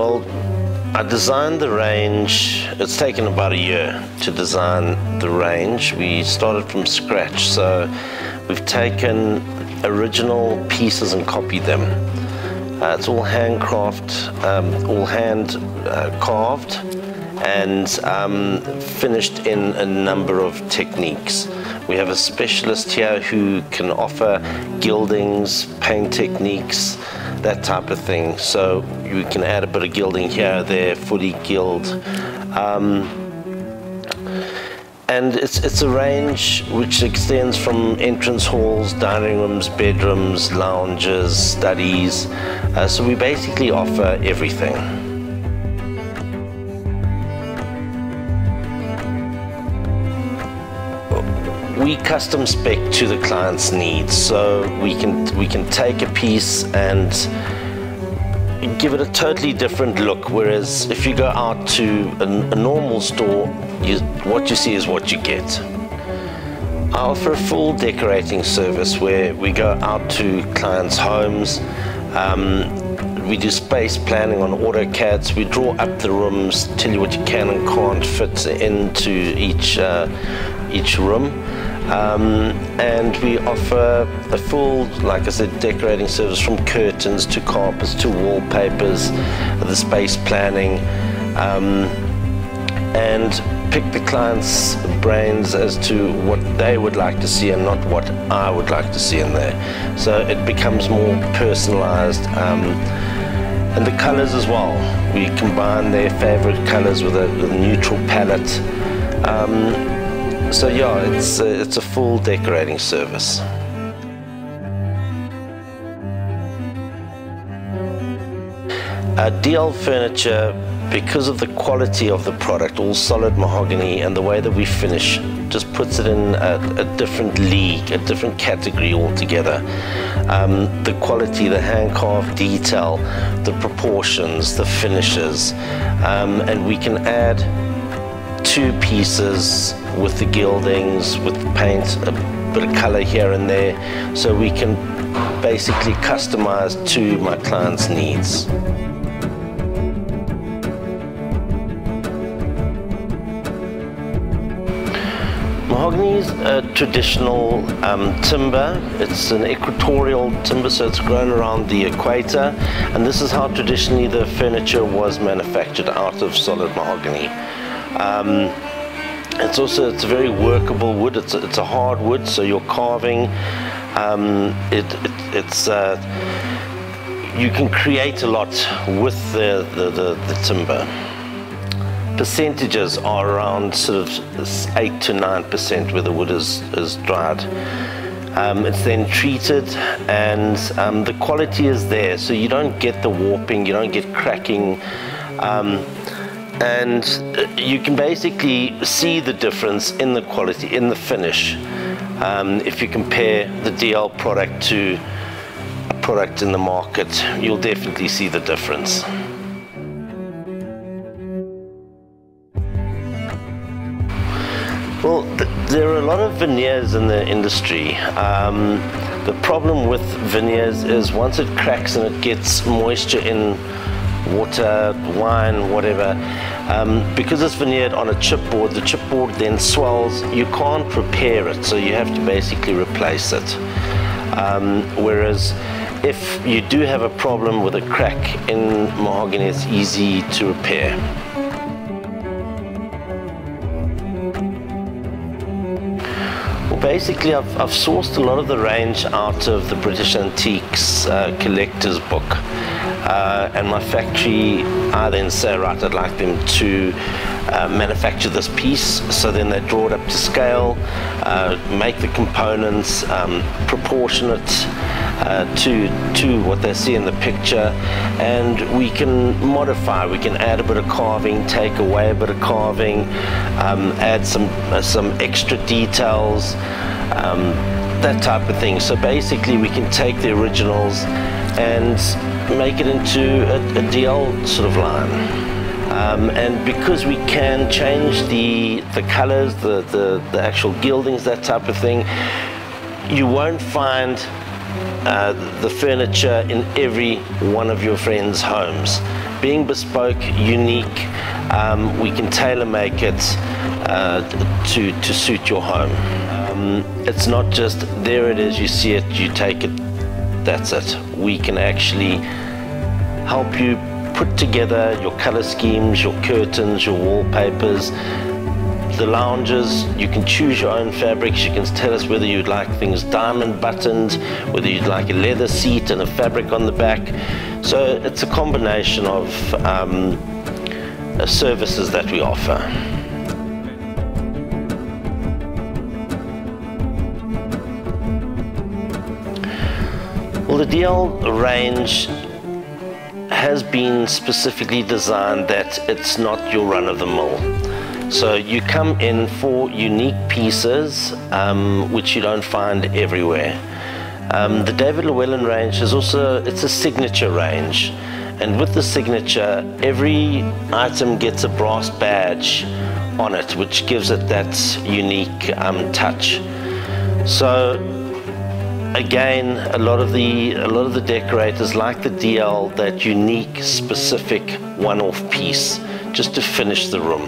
Well, I designed the range. It's taken about a year to design the range. We started from scratch, so we've taken original pieces and copied them. It's all handcraft, all hand carved and finished in a number of techniques. We have a specialist here who can offer gildings, paint techniques, that type of thing. So you can add a bit of gilding here, there, fully gild. And it's a range which extends from entrance halls, dining rooms, bedrooms, lounges, studies. So we basically offer everything. We custom spec to the client's needs, so we can take a piece and give it a totally different look. Whereas if you go out to a normal store, what you see is what you get. I offer a full decorating service where we go out to clients' homes. We do space planning on AutoCADs. We draw up the rooms, tell you what you can and can't fit into each room. And we offer a full, like I said, decorating service, from curtains to carpets to wallpapers, the space planning, and pick the client's brains as to what they would like to see and not what I would like to see in there. So it becomes more personalized. And the colors as well. We combine their favorite colors with a neutral palette. So yeah, it's a full decorating service. DL Furniture, because of the quality of the product, all solid mahogany, and the way that we finish, just puts it in a different league, a different category altogether. The quality, the hand-carved detail, the proportions, the finishes, and we can add two pieces with the gildings, with the paint, a bit of color here and there, so we can basically customize to my client's needs. Mahogany is a traditional timber. It's an equatorial timber, so it's grown around the equator, and this is how traditionally the furniture was manufactured, out of solid mahogany. It's a very workable wood. It's a hard wood, so you're carving. You can create a lot with the timber. Percentages are around sort of 8 to 9% where the wood is dried. It's then treated, and the quality is there, so you don't get the warping, you don't get cracking, and you can basically see the difference in the quality, in the finish. If you compare the DL product to a product in the market, you'll definitely see the difference. Well, there are a lot of veneers in the industry. The problem with veneers is once it cracks and it gets moisture in water, wine, whatever, because it's veneered on a chipboard, the chipboard then swells. You can't repair it, so you have to basically replace it. Whereas if you do have a problem with a crack in mahogany, it's easy to repair. Basically, I've sourced a lot of the range out of the British Antiques collector's book, and my factory, I then say, right, I'd like them to manufacture this piece, so then they draw it up to scale, make the components proportionate to what they see in the picture, and we can modify, we can add a bit of carving, take away a bit of carving, add some extra details, that type of thing. So basically we can take the originals and make it into a DL sort of line. And because we can change the colors, the actual gildings, that type of thing, you won't find the furniture in every one of your friends' homes. Being bespoke, unique, we can tailor make it to suit your home. It's not just there it is, you see it, you take it, that's it. We can actually help you put together your color schemes, your curtains, your wallpapers, the lounges. You can choose your own fabrics. You can tell us whether you'd like things diamond buttoned, whether you'd like a leather seat and a fabric on the back. So it's a combination of services that we offer. Well, the DL range has been specifically designed that it's not your run-of-the-mill. So you come in for unique pieces which you don't find everywhere. The David Llewelyn range is also, it's a signature range, and with the signature every item gets a brass badge on it which gives it that unique touch. So again, a lot of the decorators like the DL, that unique, specific, one-off piece, just to finish the room.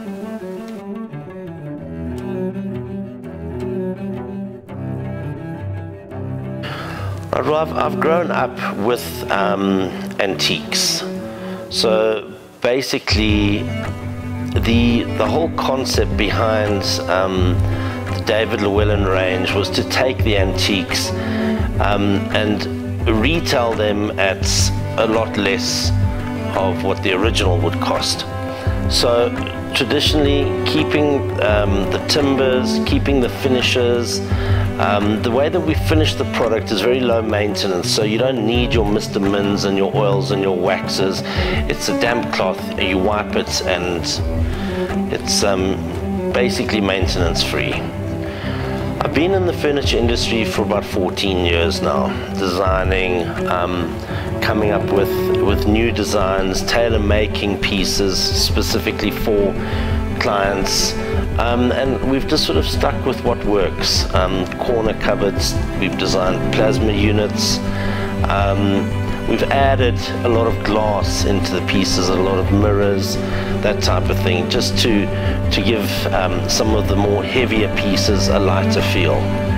I've grown up with antiques. So basically, the whole concept behind the David Llewelyn range was to take the antiques and retail them at a lot less of what the original would cost. So traditionally, keeping the timbers, keeping the finishes, the way that we finish the product is very low maintenance, so you don't need your Mr. Mins and your oils and your waxes. It's a damp cloth, you wipe it, and it's basically maintenance free. I've been in the furniture industry for about 14 years now, designing, coming up with new designs, tailor-making pieces specifically for clients, and we've just sort of stuck with what works. Corner cupboards, we've designed plasma units, we've added a lot of glass into the pieces, a lot of mirrors, that type of thing, just to give some of the more heavier pieces a lighter feel.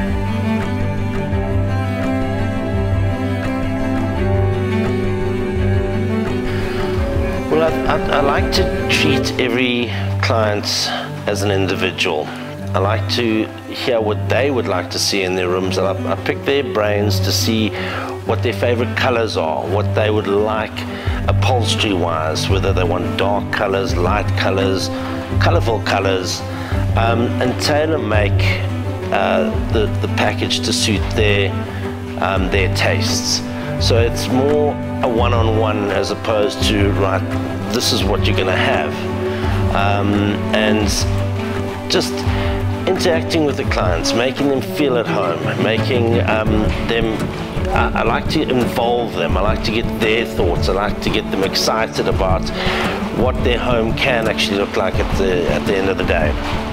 Well, I like to treat every client as an individual. I like to hear what they would like to see in their rooms, and I pick their brains to see what their favorite colors are, what they would like upholstery wise, whether they want dark colors, light colors, colorful colors, and tailor make the package to suit their tastes. So it's more a one-on-one as opposed to, right, this is what you're going to have, and just interacting with the clients, making them feel at home, making I like to involve them. I like to get their thoughts. I like to get them excited about what their home can actually look like at the end of the day.